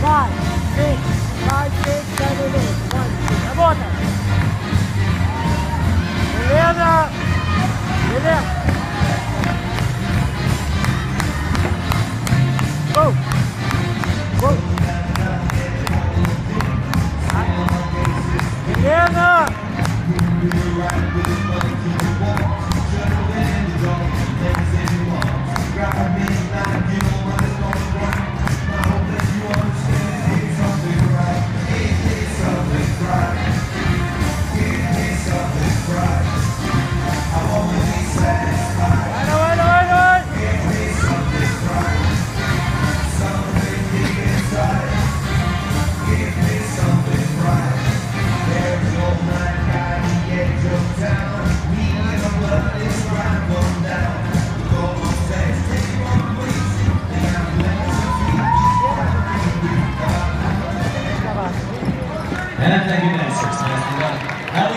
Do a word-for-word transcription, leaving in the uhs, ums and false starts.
five, six, five, six, seven, eight. One, two. Работа. Елена. Елена. Go. Go. Елена. And thank you, dancers.